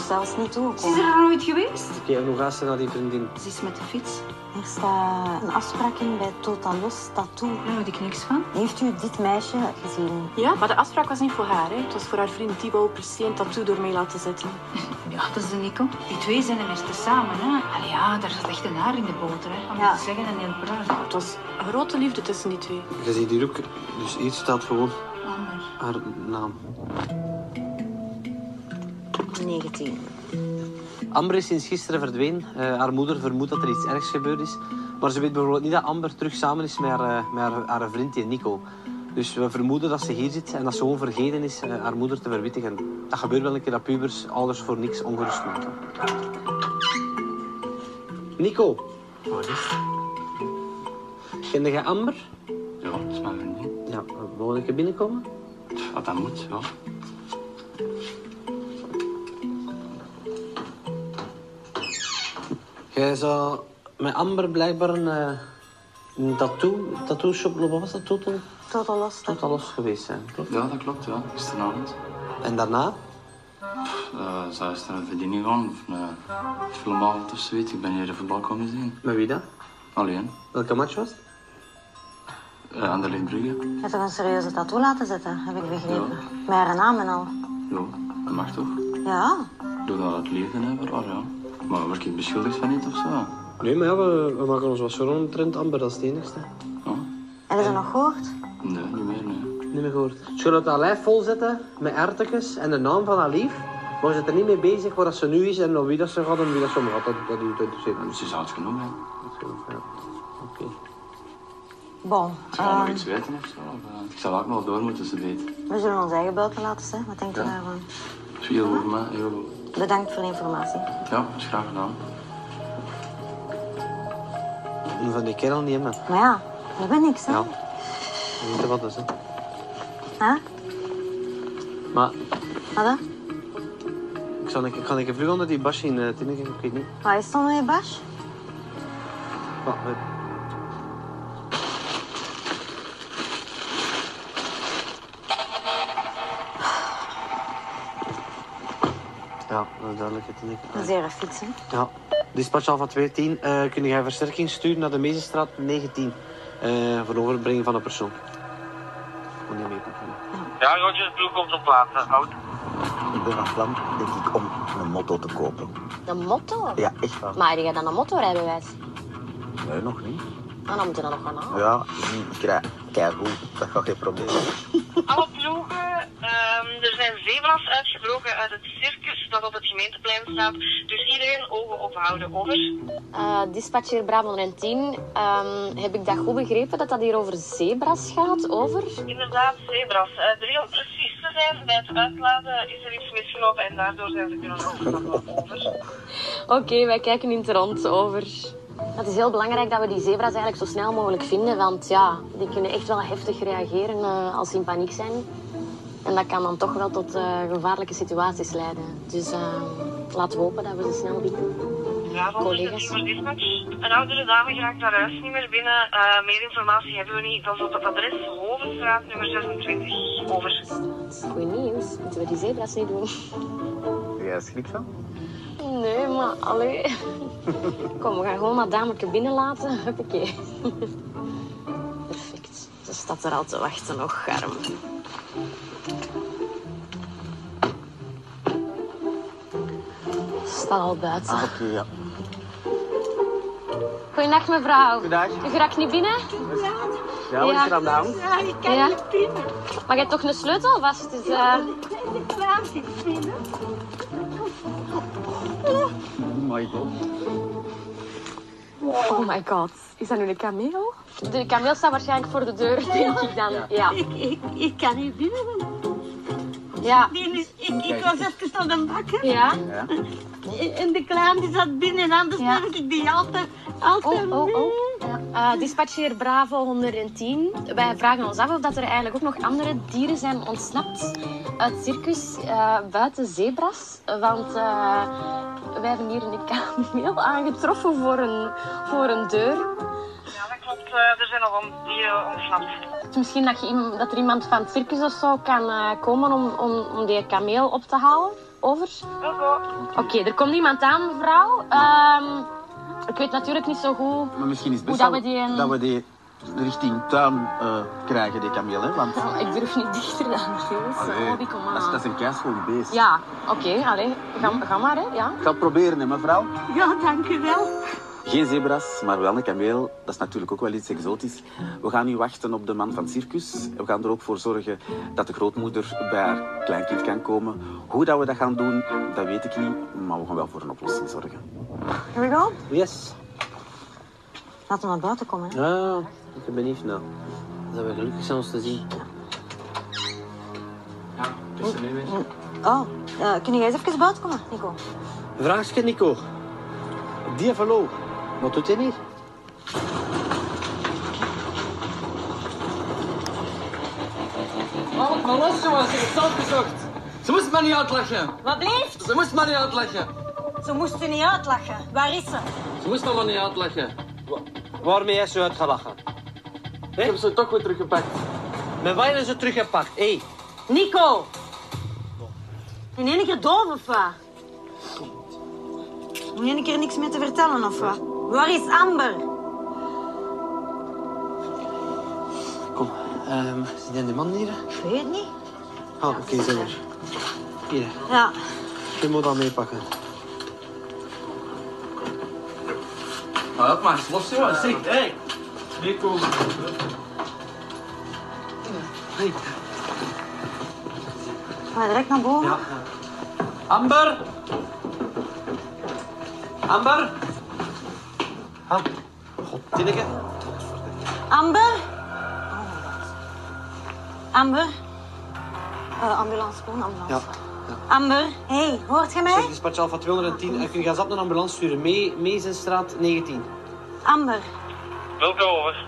zelfs niet Ze is toegekomen. er nog nooit geweest? Oké, en hoe gaat ze naar die vriendin? Ze is met de fiets. Er staat een afspraak in bij Totalos Tattoo. Daar weet ik niks van. Heeft u dit meisje gezien? Ja, maar de afspraak was niet voor haar. Hè. Het was voor haar vriend die wou per se een tattoo door mij laten zetten. Ja, dat is de Nico. Die twee zijn immers tezamen, hè. Allee, ja, daar zat echt een haar in de boter, hè. Om Ja. te zeggen, een heel praat. Het was een grote liefde tussen die twee. Je ziet hier ook, dus hier staat gewoon Amber. haar naam. 19. Amber is sinds gisteren verdwenen. Haar moeder vermoedt dat er iets ergs gebeurd is. Maar ze weet bijvoorbeeld niet dat Amber terug samen is met haar vriend, die Nico. Dus we vermoeden dat ze hier zit en dat ze gewoon vergeten is haar moeder te verwittigen. Dat gebeurt wel een keer dat pubers ouders voor niks ongerust maken. Nico. Wat is het? Kende jij Amber? Ja, dat is mijn vriendin. Ja, wil ik er binnenkomen? Wat dat moet, ja. Jij zou met Amber blijkbaar een tattoo shop lopen. Wat was dat? Totalos Tattoo. Totalos geweest zijn, klopt? Ja, dat klopt, ja. Gisteravond. En daarna? Zij is naar een verdiening gegaan, of een filmavond of zoiets. Ik ben hier de voetbal komen zien. Met wie dat? Alleen. Welke match was het? Anderlecht Brugge. Je hebt toch een serieuze tattoo laten zetten, heb ik begrepen. Met haar naam en al. Ja, dat mag toch? Ja. Ik doe dat uit liefde, hè, voor haar, ja. Maar word ik beschuldigd van iets of zo? Nee, maar ja, we maken ons wat zorgen om trend Amber, dat is het enigste. Ja? Heb je dat nog gehoord? Nee, niet meer, nee. Niet meer gehoord. Ze gaat haar lijf volzetten met erwtenjes en de naam van haar lief. Maar ze zit er niet mee bezig waar dat ze nu is en naar wie dat ze gaat en wie dat ze omgaat. Dat interesseert me. Ze is oud genoeg, hè. Ja. Oké. Bon. Zou je nog iets weten of zo? Of, ik zou ook nog door moeten, ze weet. We zullen ons eigen buiten laten zijn. Wat denkt u Ja. daarvan? Dat is heel goed voor mij, heel goed. Bedankt voor de informatie. Ja, dat is graag gedaan. Moet van die kerel niet hebben. Maar ja, dat ben niks, hè? Ja. Je weet wat dat is, hè. Huh? Maar Wat dan? ik kan ik vlug onder die basje in Tinneke, ik weet niet. Wat is het dan met Bas? Wat, ja, dat is duidelijk, Tinneke. Een zere fiets, hè? Ja. Dispatch Alpha 210, kun jij versterking sturen naar de Meezenstraat 19 voor de overbrenging van een persoon? Kon niet meepakken. Ja, Roger, ploeg komt op plaats. Oud. Ik ben van plan, denk ik, om een motto te kopen. Een motto? Ja, echt waar. Maar heb jij dan een motorrijbewijs? Nee, nog niet. Ah, dan moet je dat nog gaan halen. Ja, ik krijg keigoed. Dat gaat geen probleem zijn. Alle ploegen, er zijn zebras uitgebroken uit het circus dat op het gemeenteplein staat. Dus iedereen ogen ophouden, over. Dispatcher Bravo 110, heb ik dat goed begrepen dat dat hier over zebras gaat? Over? Inderdaad, zebras. Om precies te zijn, bij het uitladen is er iets misgelopen en daardoor zijn ze kunnen overstappen, over. Oké, wij kijken in het rond, over. Het is heel belangrijk dat we die zebras eigenlijk zo snel mogelijk vinden, want ja, die kunnen echt wel heftig reageren als ze in paniek zijn. En dat kan dan toch wel tot gevaarlijke situaties leiden. Dus laten we hopen dat we ze snel vinden. Ja, volgens de team dispatch. Een oudere dame geraakt haar huis niet meer binnen. Meer informatie hebben we niet. Dat is op het adres Hovenstraat nummer 26. Over. Goed nieuws. Moeten we die zebras niet doen? Heb jij er schrik van? Nee, maar allee. Kom, we gaan gewoon dat dameke binnenlaten. Huppakee. Perfect. Ze staat er al te wachten nog, arm. Staat al buiten. Oké, ja. Goeiedag, mevrouw. Goeiedag. U geraakt niet binnen? Ja, wat is er aan de hand? Ja, ik kan Ja. niet binnen. Maar je hebt toch een sleutel vast? Dus, De kraan zit binnen. Oh my god. oh my god. Is dat nu een kameel? De kameel staat waarschijnlijk voor de deur, denk ik dan. Ja. Ik kan niet binnen. Ja. Ik was even naar de bakker. Ja. En de kraan die zat binnen en anders Ja. heb ik die altijd Dispatcher Bravo 110. Wij vragen ons af of dat er eigenlijk ook nog andere dieren zijn ontsnapt uit het circus buiten zebras. Want wij hebben hier een kameel aangetroffen voor een deur. Ja, dat klopt. Er zijn nog dieren ontsnapt. Dus misschien dat er iemand van het circus of zo kan komen om die kameel op te halen. over. Wilco. Oké, er komt iemand aan, mevrouw. Ik weet natuurlijk niet zo goed Maar misschien is het best hoe wel dat we die richting tuin krijgen, die kameel, hè? Want Ik durf niet dichter dan Gilles. allee, Kom aan. dat is een keischoon beest. Ja, oké, allee, ga maar, hè. Ja. Ik ga het proberen, hè, mevrouw. Ja, dank u wel. Geen zebra's, maar wel een kameel. Dat is natuurlijk ook wel iets exotisch. We gaan nu wachten op de man van het circus. We gaan er ook voor zorgen dat de grootmoeder bij haar kleinkind kan komen. Hoe dat we dat gaan doen, dat weet ik niet. Maar we gaan wel voor een oplossing zorgen. Here we go. Yes. Laten we naar buiten komen. Hè? Ja, ik ben benieuwd nou. Dat we gelukkig zijn ons te zien. Ja, het is er nu weer. Oh, kun jij eens even buiten komen, Nico? Een vraagje, Nico. Diavolo, wat doet hij hier? Laat het maar los, jongens. Ik heb het zelf gezocht. Ze moest me niet uitlachen. Wat blijft? Ze moest me niet uitlachen. Ze moest u niet uitlachen. Waar is ze? Ze moest me maar niet uitlachen. Waarmee jij zo uitgelachen? Ik heb ze toch weer teruggepakt. Met waar is ze teruggepakt? Hé. Nico! In één keer doof of wat? Moet je een keer niks meer te vertellen of wat? Waar is Amber? Kom, zijn die man hier? Ik weet het niet. Ah, oké, zijn er. Hier, Ja. je moet dat meepakken. Laat maar eens los, jongens. Zeg, hé. Nico. Hey. Ga je direct naar boven? Ja. Amber! Amber! Ah. God, Tineke. Amber? Amber? Ambulance, gewoon ambulance. Ja. Amber, hey, hoort je mij? Zeg, dispatch Alpha 210. Kun je gaan een ambulance sturen? Meezenstraat 19. Amber. Wilco, over.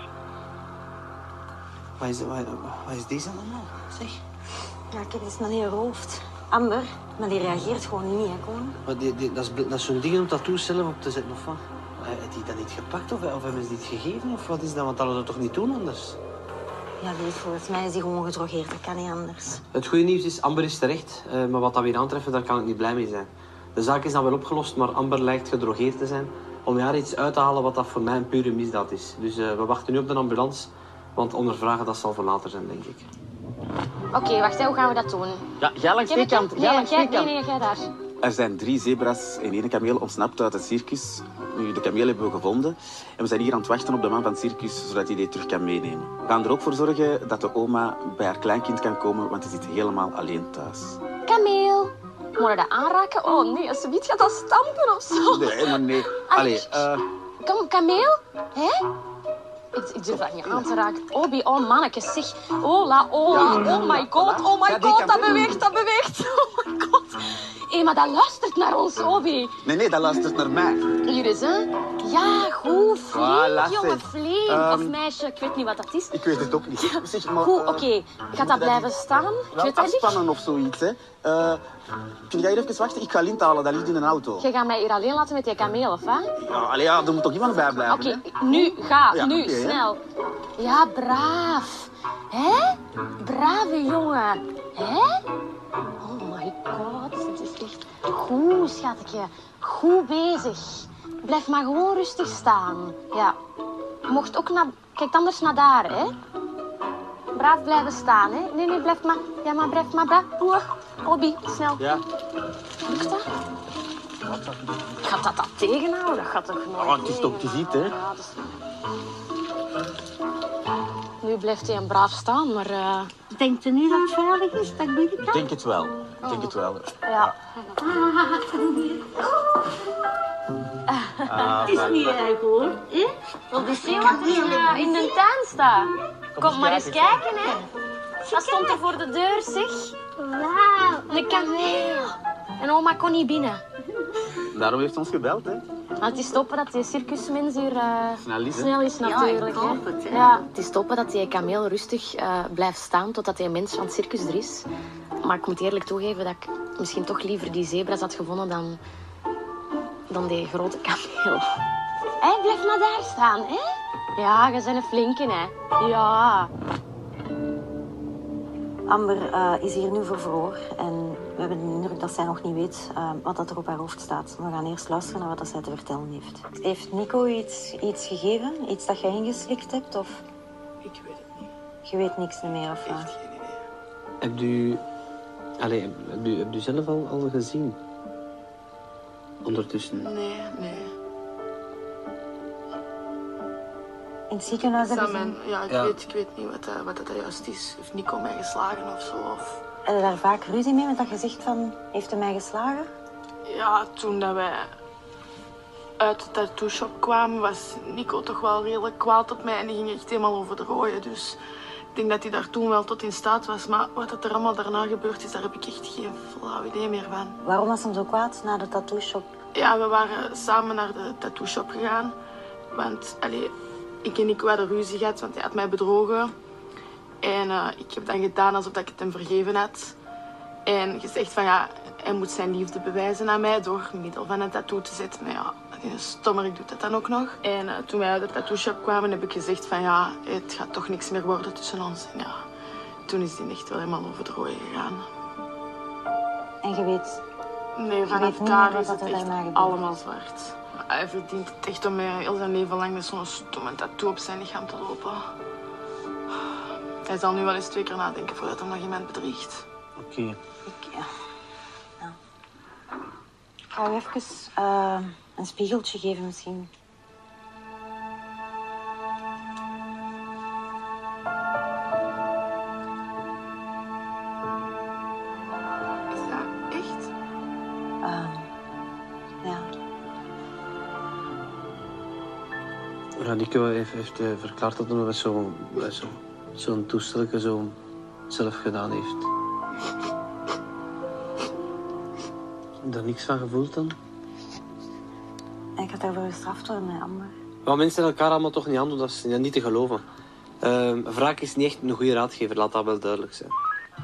Wat is deze allemaal? Zeg. Ja, kijk, die is naar je hoofd. Amber, maar die reageert gewoon niet, hè, Koen. Maar dat is zo'n ding om tattoos zelf op te zetten, of wat? Heeft hij dat niet gepakt of hebben ze dit gegeven? Of wat is dat? Want dat hadden we toch niet doen anders? Ja, lief, volgens mij is die gewoon gedrogeerd. Dat kan niet anders. Het goede nieuws is, Amber is terecht. Maar wat dat weer aantreffen, daar kan ik niet blij mee zijn. De zaak is dan wel opgelost, maar Amber lijkt gedrogeerd te zijn. Om haar iets uit te halen wat dat voor mij een pure misdaad is. Dus we wachten nu op de ambulance. Want ondervragen, dat zal voor later zijn, denk ik. Oké, wacht, hè, hoe gaan we dat doen? Ja, jij langs die kant. Jij langs die kant. Nee, jij daar. Er zijn 3 zebra's en 1 kameel ontsnapt uit het circus. Nu, de kameel hebben we gevonden. En we zijn hier aan het wachten op de man van het circus, zodat hij die terug kan meenemen. We gaan er ook voor zorgen dat de oma bij haar kleinkind kan komen, want die zit helemaal alleen thuis. Kameel. Moet je dat aanraken? Oh nee, alsjeblieft gaat dat stampen of zo. Nee, maar nee. Allee, Kom, kameel? Hè? Ik durf dat niet aan te raken. Obi, oh manneke, zeg. Ola, oh my god, oh my god, dat beweegt. Oh my god. Hé, maar dat luistert naar ons, Obi. Nee, dat luistert naar mij. Hier is, hè? Ja, goed, flink, Voilà, jongen, zeg. flink. Of meisje, ik weet niet wat dat is. Ik weet het ook niet. Zeg maar, Goed, oké. Gaat dat blijven staan? Ik weet dat niet. afspannen of zoiets, hè. Kun jij hier even wachten? Ik ga lint halen, dat ligt in een auto. Je gaat mij hier alleen laten met die kameel, of wat? Ja, er moet toch iemand bij blijven, Oké, hè? nu, ga, Ja, nu, oké, hè. snel. Ja, braaf. Hè? Brave jongen. Hè? Oh my god, het is echt goed, schatje. Goed bezig. Blijf maar gewoon rustig staan. Ja. Je mocht ook naar... Kijk anders naar daar, hè. Braaf blijven staan, hè. Nee, blijf maar... Ja, maar blijf maar braaf. Obi, snel. Ja. Lukt dat? Gaat dat tegenhouden? Dat gaat toch nooit? Oh, het is toch, je ziet, hè. Ja, dat is... Nu blijft hij een braaf staan, maar... Denkt u niet dat het veilig is, dat ik binnen kan? Ik denk het wel. Ik denk het wel. Ja. Het is niet erg, hoor. Hè? Wil je zien wat er in de tuin staat? Kom maar eens kijken, hè. Wat stond er voor de deur, zeg? Wauw. Een kameel. En oma kon niet binnen. Daarom heeft ze ons gebeld, hè. Maar het is stoppen dat die circusmens hier Snel is, hè? natuurlijk. ik hoop het, hè. Ja, het is stoppen dat die kameel rustig blijft staan totdat die mens van het circus er is. Maar ik moet eerlijk toegeven dat ik misschien toch liever die zebra's had gevonden dan die grote kameel. Hé, blijf maar daar staan, hè? Ja, je bent een flinke, hè? Ja. Amber is hier nu voor verhoor en we hebben de indruk dat zij nog niet weet wat dat er op haar hoofd staat. We gaan eerst luisteren naar wat dat zij te vertellen heeft. Heeft Nico iets gegeven? Iets dat jij ingeslikt hebt? Of? Ik weet het niet. Je weet niks meer of wat? Echt geen idee. Heb u zelf al gezien? Ondertussen? Nee. In het ziekenhuis hebben ze... Ik weet niet wat dat juist is. Heeft Nico mij geslagen of zo? Of... Heb je daar vaak ruzie mee met dat gezicht van... Heeft hij mij geslagen? Ja, toen dat wij uit de tattoo shop kwamen, was Nico toch wel redelijk kwaad op mij en die ging echt helemaal over de rooien. Dus ik denk dat hij daar toen wel tot in staat was. Maar wat er allemaal daarna gebeurd is, daar heb ik echt geen flauw idee meer van. Waarom was hij zo kwaad na de tattoo shop? Ja, we waren samen naar de tattoo shop gegaan. Want ik en Nico hadden ruzie gehad, want hij had mij bedrogen. En ik heb dan gedaan alsof ik het hem vergeven had. En gezegd van ja, hij moet zijn liefde bewijzen aan mij door middel van een tattoo te zetten. Maar ja, die stommerik doet dat dan ook nog. En toen wij uit de tattoo shop kwamen, heb ik gezegd van ja, het gaat toch niks meer worden tussen ons. En ja, toen is hij echt wel helemaal over de rooien gegaan. En je weet... Nee, vanaf daar is het echt allemaal zwart. Hij verdient het echt om heel zijn leven lang met zo'n stomme tattoo op zijn lichaam te lopen. Hij zal nu wel eens 2 keer nadenken voordat hij nog iemand bedriegt. Oké. Ja. Ik ga u even een spiegeltje geven misschien. Is dat echt? Ja. Nico heeft verklaard dat hij met zo'n toestelje zo zelf gedaan heeft. Daar niks van gevoeld dan? Ik ga daarvoor gestraft worden, Amber. Maar mensen elkaar allemaal toch niet aandoen, dat is niet te geloven. Wraak is niet echt een goede raadgever, laat dat wel duidelijk zijn.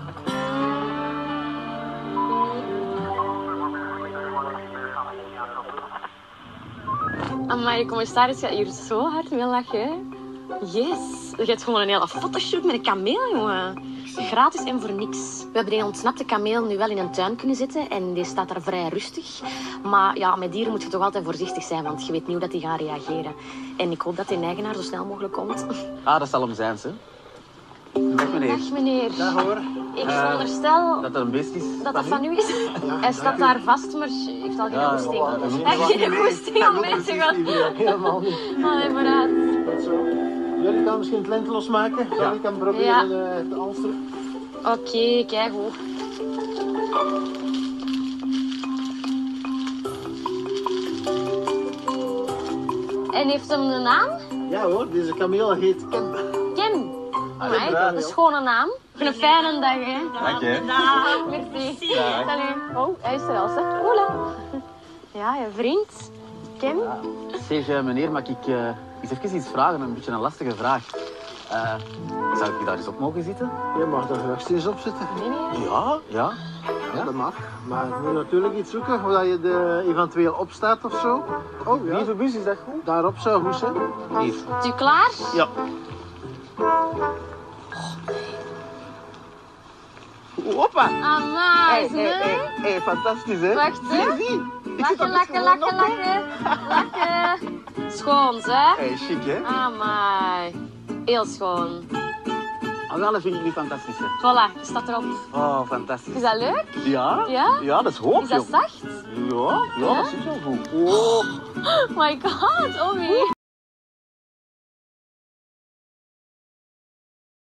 Amai, de commissaris gaat hier zo hard mee lachen, hè? Yes! Je hebt gewoon een hele fotoshoot met een kameel, jongen. Gratis en voor niks. We hebben die ontsnapte kameel nu wel in een tuin kunnen zetten en die staat daar vrij rustig. Maar ja, met dieren moet je toch altijd voorzichtig zijn, want je weet niet hoe dat die gaan reageren. En ik hoop dat die eigenaar zo snel mogelijk komt. Ah, dat zal hem zijn, hè. Dag meneer. Dag meneer. Dag hoor. Ik veronderstel Dat er een beest is. dat van u is. Hij staat daar vast, maar heeft al geen goesting. Hij heeft geen goesting om mee te gaan. Helemaal niet. Allee, vooruit. Jullie kan misschien het lint losmaken. Jullie kan proberen te alsteren. Oké, kijk goed. En heeft hem een naam? Ja hoor, deze kameel heet Ken. Ken. Amai, dat is gewoon een naam. Een fijne dag, hè. Dank je. Merci. Salut. Oh, hij is er al, hè. Hola. Ja, je vriend. Ken. Zeg, meneer, mag ik eens even iets vragen? Een beetje een lastige vraag. Zou ik daar eens op mogen zitten? Je mag er rechtstreeks op zitten. Ja. Ja, dat mag. Maar je moet natuurlijk iets zoeken waar je er eventueel op staat of zo. Oh ja. Brievenbus, is dat goed? Daarop zou goed zijn. Hier. Is u klaar? Ja. Hoppa! Amai, is het Hey, fantastisch, hè? Wacht, hè. Lachen. Schoon, hè? Hey, chic, hè? Amai. Heel schoon. Dat vind ik niet fantastisch, hè? Voilà, staat erop. Oh, fantastisch. Is dat leuk? Ja? Ja? Ja, dat is hoog, Is dat joh. zacht? Ja, dat zit wel goed. Oh. My god, Omi.